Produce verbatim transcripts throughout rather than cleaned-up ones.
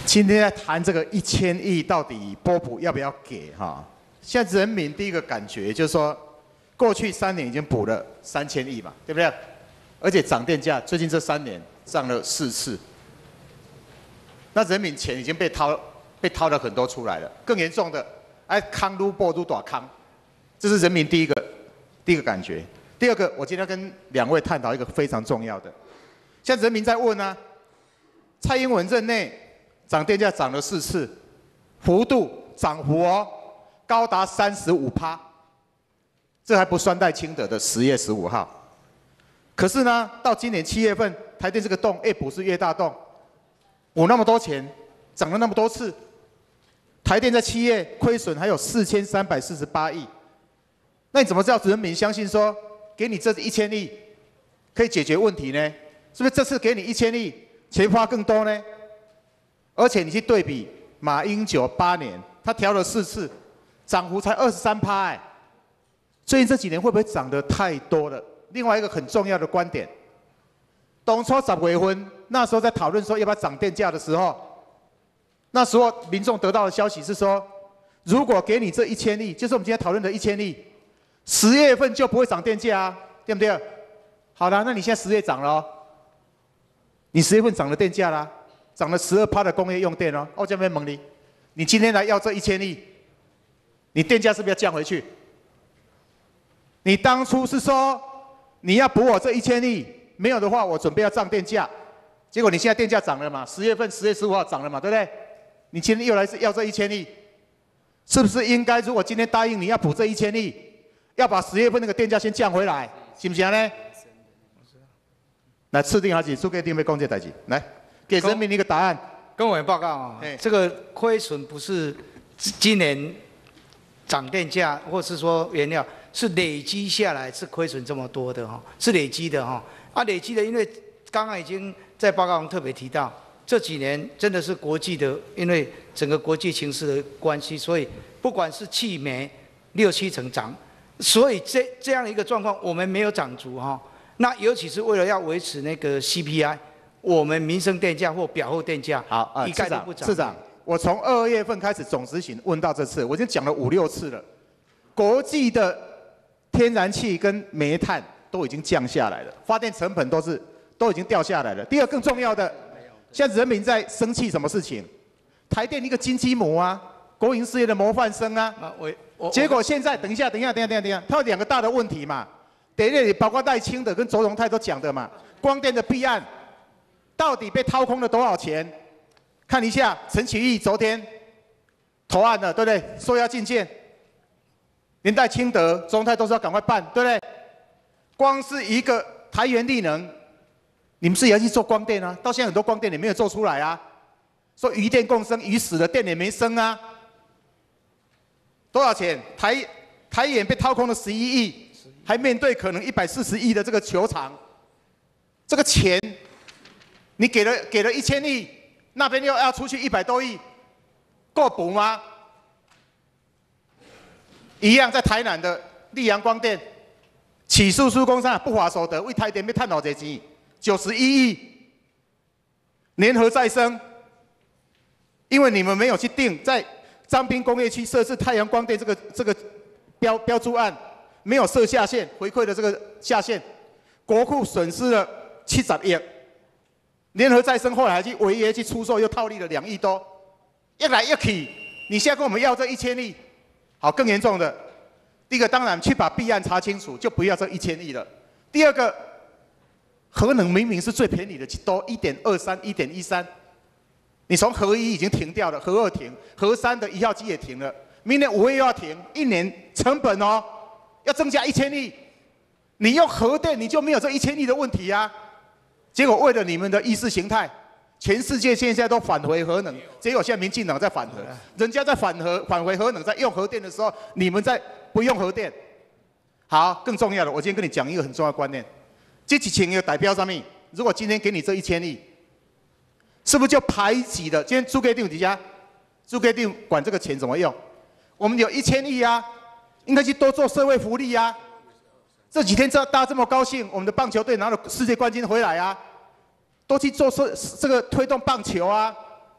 今天在谈这个一千亿到底波普要不要给哈？现在人民第一个感觉就是说，过去三年已经补了三千亿嘛，对不对？而且涨电价最近这三年涨了四次，那人民钱已经被掏被掏了很多出来了。更严重的，哎，康撸波都短康，这是人民第一个第一个感觉。第二个，我今天跟两位探讨一个非常重要的，现在人民在问啊，蔡英文任内涨电价涨了四次，幅度涨幅哦高达三十五趴，这还不算带清德的十月十五号。可是呢，到今年七月份，台电这个洞越补是越大洞，补那么多钱，涨了那么多次，台电在七月亏损还有四千三百四十八亿，那你怎么叫人民相信说，给你这一千亿可以解决问题呢？是不是这次给你一千亿，钱花更多呢？而且你去对比马英九八年，他调了四次，涨幅才二十三趴，哎，最近这几年会不会涨得太多了？另外一个很重要的观点，当初十月份那时候在讨论说要不要涨电价的时候，那时候民众得到的消息是说，如果给你这一千亿，就是我们今天讨论的一千亿，十月份就不会涨电价啊，对不对？好了，那你现在十月涨了哦，你十月份涨了电价啦，涨了十二趴的工业用电哦，我这边问你，你今天来要这一千亿，你电价是不是要降回去？你当初是说你要补我这一千亿，没有的话我准备要涨电价，结果你现在电价涨了嘛？十月份十月十五号涨了嘛，对不对？你今天又来要这一千亿，是不是应该如果今天答应你要补这一千亿，要把十月份那个电价先降回来，行不行呢？来，次定好几，苏给定被公介代志，来给人民一个答案。 跟委员报告啊，这个亏损不是今年涨电价，或是说原料，是累积下来是亏损这么多的哈，是累积的哈。啊，累积的，因为刚刚已经在报告中特别提到，这几年真的是国际的，因为整个国际形势的关系，所以不管是气煤六七成涨，所以这这样的一个状况，我们没有涨足哈。那尤其是为了要维持那个 C P I， 我们民生电价或表后电价好啊， 一概都不涨。 市长，我从二月份开始总执行问到这次，我已经讲了五六次了。国际的天然气跟煤炭都已经降下来了，发电成本都是都已经掉下来了。第二，更重要的，现在人民在生气什么事情？台电一个金鸡母啊，国营事业的模范生啊， 我我结果现在等一下，等一下，等一下，等一下，等一下，它有两个大的问题嘛。第一，包括赖清德跟周荣泰都讲的嘛，光电的弊案到底被掏空了多少钱？看一下，陈其义昨天投案了，对不对？说要进谏，连带清德、周荣泰都是要赶快办，对不对？光是一个台元力能，你们自己要去做光电啊，到现在很多光电也没有做出来啊。说余电共生，余死了，电也没生啊。多少钱？台台元被掏空了十一亿。还面对可能一百四十亿的这个球场，这个钱，你给了给了一千亿，那边又要出去一百多亿，够补吗？一样在台南的溧阳光电，起诉苏工商不法所得，为台电要赚多少钱？九十一亿。联合再生，因为你们没有去定在彰滨工业区设置太阳光电这个这个标标注案。没有设下限回馈的这个下限，国库损失了七十亿，联合再生后来还去违约去出售，又套利了两亿多，一来一去，你现在跟我们要这一千亿，好，更严重的，第一个当然去把弊案查清楚，就不要这一千亿了。第二个，核能明明是最便宜的，都一点二三、一点一三，你从核一已经停掉了，核二停，核三的一号机也停了，明年五月又要停，一年成本哦。要增加一千亿，你用核电你就没有这一千亿的问题啊！结果为了你们的意识形态，全世界现在都返回核能，结果现在民进党在反核，人家在反核返回核能，在用核电的时候，你们在不用核电。好，更重要的，我今天跟你讲一个很重要的观念，这几千个代表上面，如果今天给你这一千亿，是不是就排挤了？今天朱给定底下，朱给定管这个钱怎么用？我们有一千亿啊！应该去多做社会福利啊！这几天这大家这么高兴，我们的棒球队拿了世界冠军回来啊，多去做社这个推动棒球啊，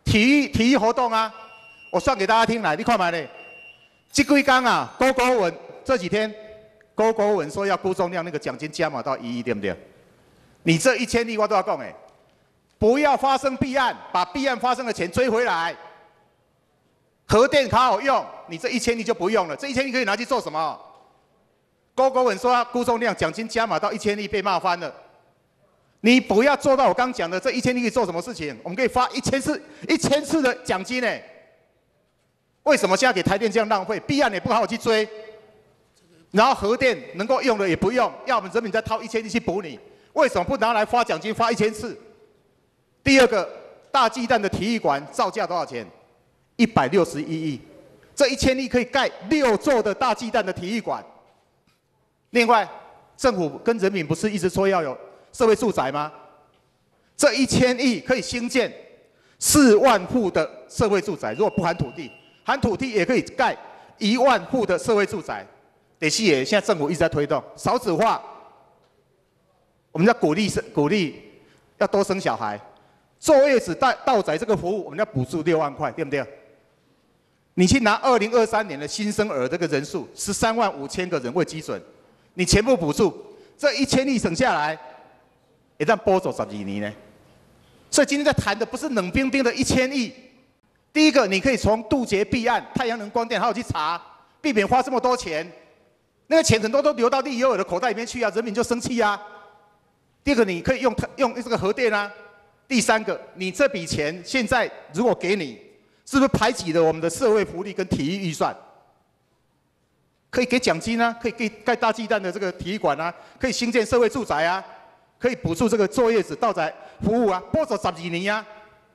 体育体育活动啊，我算给大家听来，你看嘛嘞，这几天啊，郭国文这几天，郭国文说要辜仲谅那个奖金加码到一亿，对不对？你这一千亿我都要讲哎，不要发生弊案，把弊案发生的钱追回来。核电好好用，你这一千亿就不用了，这一千亿可以拿去做什么？郭国文说要辜仲谅奖金加码到一千亿，被骂翻了。你不要做到我刚讲的这一千亿可以做什么事情？我们可以发一千次、一千次的奖金呢？为什么现在给台电这样浪费？弊案也不好好去追，然后核电能够用的也不用，要我们人民再掏一千亿去补你，为什么不拿来发奖金发一千次？第二个，大巨蛋的体育馆造价多少钱？一百六十一亿，这一千亿可以盖六座的大巨蛋的体育馆。另外，政府跟人民不是一直说要有社会住宅吗？这一千亿可以兴建四万户的社会住宅，如果不含土地，含土地也可以盖一万户的社会住宅。第四也，现在政府一直在推动少子化，我们要鼓励生鼓励要多生小孩，坐月子到到宅这个服务，我们要补助六万块，对不对？你去拿二零二三年的新生儿这个人数十三万五千个人为基准，你全部补助，这一千亿省下来，也让拨走十几年呢。所以今天在谈的不是冷冰冰的一千亿。第一个，你可以从杜绝弊案、太阳能光电好好去查，避免花这么多钱。那个钱很多都流到利友的口袋里面去啊，人民就生气啊。第二个，你可以用用这个核电啊。第三个，你这笔钱现在如果给你，是不是排挤了我们的社会福利跟体育预算？可以给奖金啊，可以给盖大巨蛋的这个体育馆啊，可以兴建社会住宅啊，可以补助这个坐月子到宅服务啊，拨走十二年啊。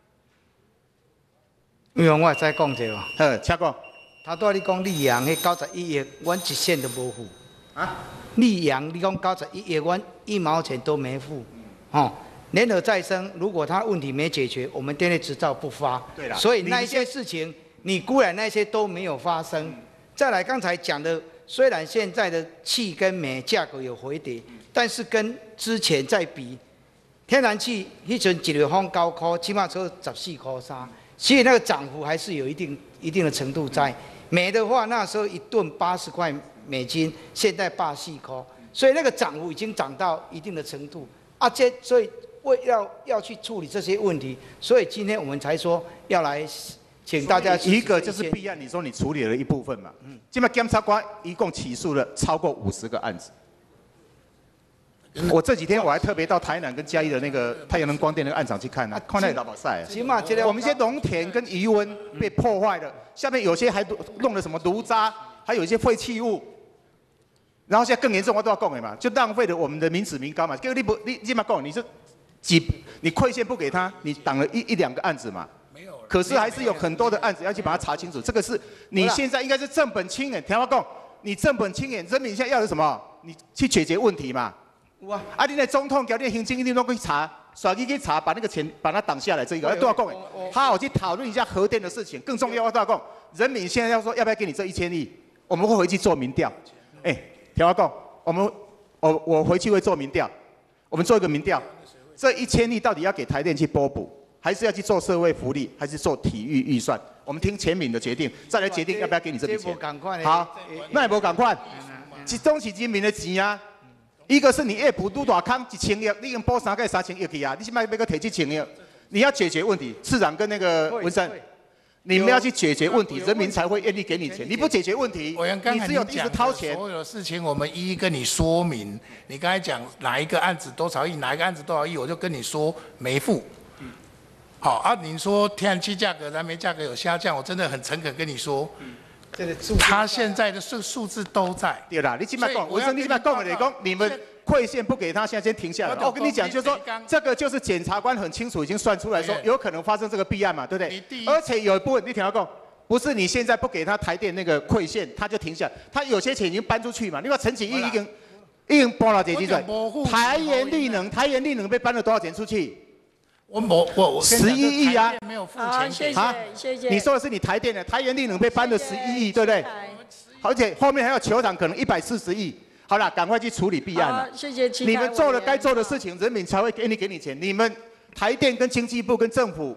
因为我再讲一下哦。 呵，请讲。 他对你讲溧阳迄九十一亿，阮一线都无付。啊？溧阳，你讲九十一亿，阮一毛钱都没付。哦。联合再生，如果它问题没解决，我们电力执照不发。 对了。 所以那一些事情，你固然那些都没有发生。嗯、再来，刚才讲的，虽然现在的气跟煤价格有回跌，但是跟之前在比，天然气迄阵一立方九块，起码只有十四块三，所以那个涨幅还是有一定一定的程度在。煤的话，那时候一吨八十块美金，现在八四块，所以那个涨幅已经涨到一定的程度。啊，这所以。为要要去处理这些问题，所以今天我们才说要来请大家。 一个就是弊案，你说你处理了一部分嘛？嗯。今麦检察官一共起诉了超过五十个案子。我这几天我还特别到台南跟嘉义的那个太阳能光电那个案场去看啊，看那老宝赛。 起码我们一些农田跟渔温被破坏了，下面有些还弄了什么炉渣，还有一些废弃物。然后现在更严重，我都要讲的嘛，就浪费了我们的民脂民膏嘛。结果你不你你嘛讲，你是。几你馈线不给他，你挡了一一两个案子嘛？没有。可是还是有很多的案子要去把它查清楚。这个是你现在应该是正本清源。听我讲，你正本清源，人民现在要的什么？你去解决问题嘛。哇！啊，你的总统叫你的行政一定都去查，甩去去查，把那个钱把它挡下来。这个都要讲的。好好去讨论一下核电的事情。更重要，我都要讲，人民现在要说要不要给你这一千亿，我们会回去做民调。哎，听我讲，我们我我回去会做民调，我们做一个民调。这一千亿到底要给台电去拨补，还是要去做社会福利，还是做体育预算？我们听全民的决定，再来决定要不要给你这笔钱。好，那也无赶快，这东西人民的钱啊。一个是你越补愈大康一千亿，你已经拨三个三千亿去啊，你现在要个提几千亿？你要解决问题，市长跟那个文山，你们要去解决问题，人民才会愿意给你钱。你不解决问题，你只有一直掏钱。 所有的事情我们一一跟你说明。你刚才讲哪一个案子多少亿，哪一个案子多少亿，我就跟你说没付。好啊，你说天然气价格、燃煤价格有下降，我真的很诚恳跟你说，他现在的数数字都在。 对啦，你起码讲，文生你起码讲的来讲，你们馈线不给他，现在先停下来。我跟你讲，就是说这个就是检察官很清楚已经算出来说，有可能发生这个弊案嘛，对不对？而且有一部分你听我讲，不是你现在不给他台电那个馈线，他就停下来，他有些钱已经搬出去嘛。你看陈启义已经已经搬了几亿水，台盐利能，台盐利能被搬了多少钱出去？ 我我我我十一亿啊， 没有付钱给啊，谢谢。你说的是你台电的，台盐利能被搬了十一亿，对不对？而且后面还有球场，可能一百四十亿。好了，赶快去处理弊案了。 谢谢。 你们做了该做的事情，人民才会给你给你钱。你们台电跟经济部跟政府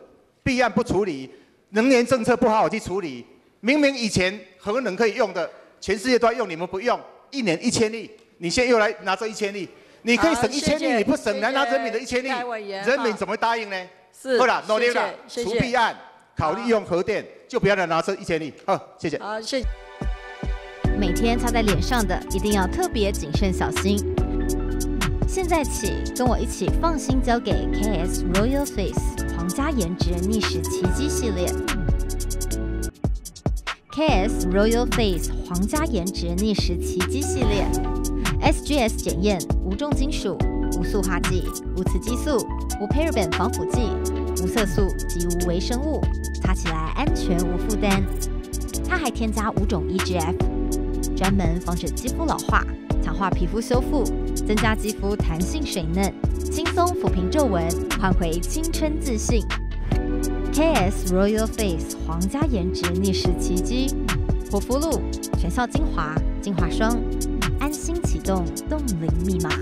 弊案不处理，能源政策不好好去处理，明明以前核能可以用的，全世界都在用，你们不用，一年一千亿，你现在又来拿这一千亿，你可以省一千亿，你不省，来拿人民的一千亿，人民怎么会答应呢？ 是， 好了，努力了， 除弊案，考虑用核电，就不要再拿这一千亿。好，谢谢。 好，谢谢。 每天擦在脸上的一定要特别谨慎小心。现在起，跟我一起放心交给 K S Royal Face 皇家颜值逆时奇迹系列。K S Royal Face 皇家颜值逆时奇迹系列 ，S G S 检验，无重金属、无塑化剂、无雌激素、无 paraben 防腐剂、无色素及无微生物，擦起来安全无负担。它还添加五种 E G F， 专门防止肌肤老化。强化皮肤修复，增加肌肤弹性水嫩，轻松抚平皱纹，换回青春自信。K S Royal Face 皇家颜值逆时奇迹，活肤露、全效精华、精华霜，安心启动冻龄密码。